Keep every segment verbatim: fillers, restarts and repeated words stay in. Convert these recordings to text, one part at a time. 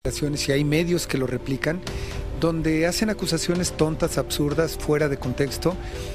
Y hay medios que lo replican, donde hacen acusaciones tontas, absurdas, fuera de contexto.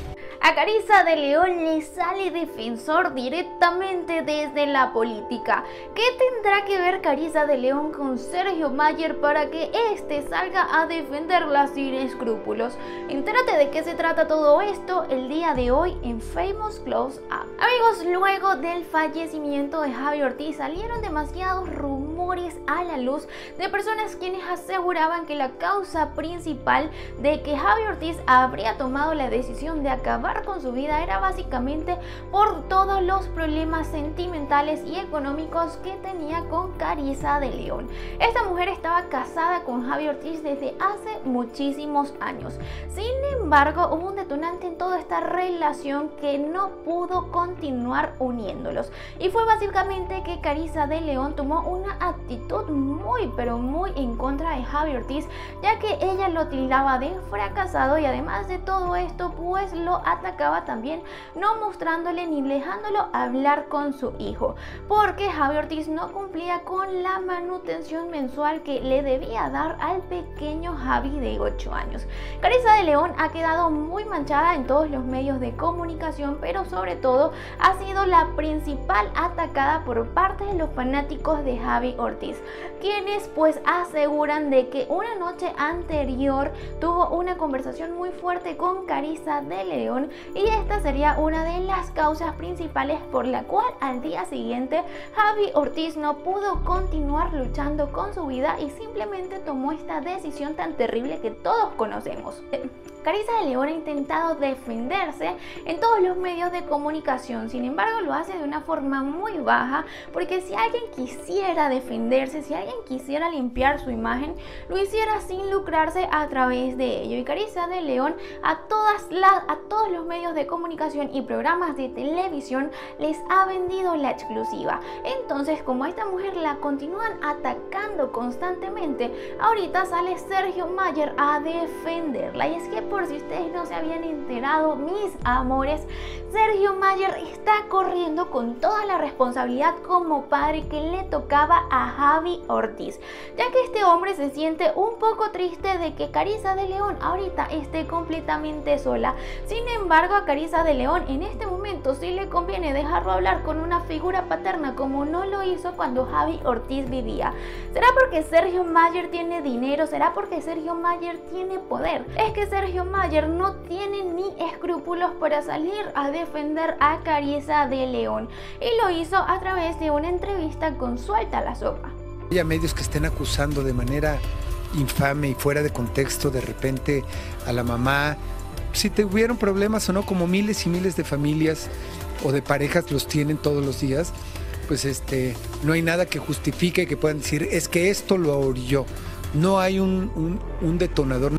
A Carissa de León le sale defensor directamente desde la política. ¿Qué tendrá que ver Carissa de León con Sergio Mayer para que este salga a defenderla sin escrúpulos? Entérate de qué se trata todo esto el día de hoy en Famous Close Up. Amigos, luego del fallecimiento de Javi Ortiz salieron demasiados rumores a la luz de personas quienes aseguraban que la causa principal de que Javi Ortiz habría tomado la decisión de acabar con su vida era básicamente por todos los problemas sentimentales y económicos que tenía con Carissa de León. Esta mujer estaba casada con Javi Ortiz desde hace muchísimos años. Sin embargo, hubo un detonante en toda esta relación que no pudo continuar uniéndolos, y fue básicamente que Carissa de León tomó una actitud muy pero muy en contra de Javi Ortiz, ya que ella lo tildaba de fracasado y además de todo esto pues lo atacaba también, no mostrándole ni dejándolo hablar con su hijo, porque Javi Ortiz no cumplía con la manutención mensual que le debía dar al pequeño Javi de ocho años. Carissa de León ha quedado muy manchada en todos los medios de comunicación, pero sobre todo ha sido la principal atacada por parte de los fanáticos de Javi Ortiz, quienes pues aseguran de que una noche anterior tuvo una conversación muy fuerte con Carissa de León, y esta sería una de las causas principales por la cual al día siguiente Javi Ortiz no pudo continuar luchando con su vida y simplemente tomó esta decisión tan terrible que todos conocemos. Carissa de León ha intentado defenderse en todos los medios de comunicación, sin embargo lo hace de una forma muy baja, porque si alguien quisiera defenderse, si alguien quisiera limpiar su imagen, lo hiciera sin lucrarse a través de ello. Y Carissa de León a, todas las, a todos los medios de comunicación y programas de televisión les ha vendido la exclusiva. Entonces, como a esta mujer la continúan atacando constantemente, ahorita sale Sergio Mayer a defenderla. Y es que, por si ustedes no se habían enterado, mis amores, Sergio Mayer está corriendo con toda la responsabilidad como padre que le tocaba a Javi Ortiz, ya que este hombre se siente un poco triste de que Carissa de León ahorita esté completamente sola. Sin embargo, a Carissa de León en este momento sí le conviene dejarlo hablar con una figura paterna, como no lo hizo cuando Javi Ortiz vivía. ¿Será porque Sergio Mayer tiene dinero? ¿Será porque Sergio Mayer tiene poder? Es que Sergio Mayer no tiene ni escrúpulos para salir a defender a Carissa de León, y lo hizo a través de una entrevista con Suelta la Sopa. Hay medios que estén acusando de manera infame y fuera de contexto de repente a la mamá, si tuvieron problemas o no, como miles y miles de familias o de parejas los tienen todos los días, pues este, no hay nada que justifique que puedan decir es que esto lo orilló. No hay un, un, un detonador.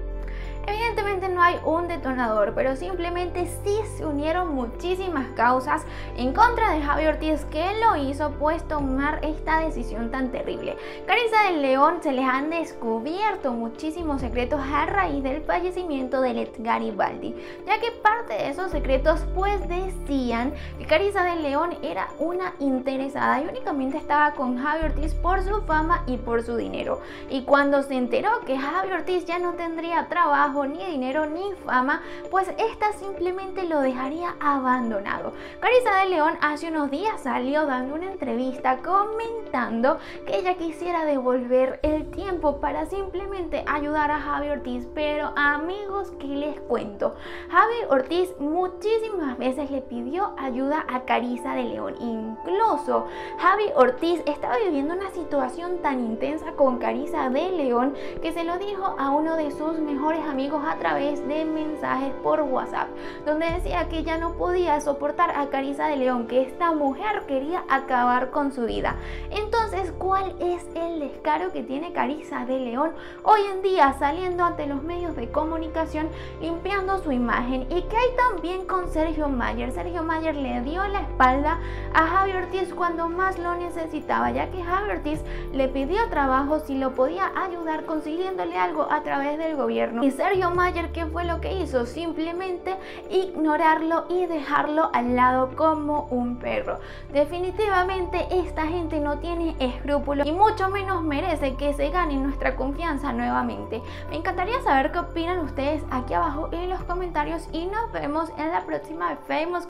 Hay un detonador, pero simplemente sí se unieron muchísimas causas en contra de Javi Ortiz, que lo hizo pues tomar esta decisión tan terrible. Carissa de León se les han descubierto muchísimos secretos a raíz del fallecimiento de Let Garibaldi, ya que parte de esos secretos pues decían que Carissa de León era una interesada y únicamente estaba con Javi Ortiz por su fama y por su dinero, y cuando se enteró que Javi Ortiz ya no tendría trabajo, ni dinero, ni fama, pues esta simplemente lo dejaría abandonado. Carissa de León hace unos días salió dando una entrevista comentando que ella quisiera devolver el tiempo para simplemente ayudar a Javi Ortiz, pero amigos, ¿qué les cuento? Javi Ortiz muchísimas veces le pidió ayuda a Carissa de León, incluso Javi Ortiz estaba viviendo una situación tan intensa con Carissa de León que se lo dijo a uno de sus mejores amigos a través de mensajes por WhatsApp, donde decía que ya no podía soportar a Carissa de León, que esta mujer quería acabar con su vida. Entonces, ¿cuál es el descaro que tiene Carissa de León hoy en día saliendo ante los medios de comunicación limpiando su imagen? ¿Y qué hay también con Sergio Mayer? Sergio Mayer le dio la espalda a Javi Ortiz cuando más lo necesitaba, ya que Javi Ortiz le pidió trabajo si lo podía ayudar consiguiéndole algo a través del gobierno. Y Sergio Mayer, ¿qué fue lo que hizo? Simplemente simplemente ignorarlo y dejarlo al lado como un perro. Definitivamente esta gente no tiene escrúpulos y mucho menos merece que se gane nuestra confianza nuevamente. Me encantaría saber qué opinan ustedes aquí abajo en los comentarios y nos vemos en la próxima Famous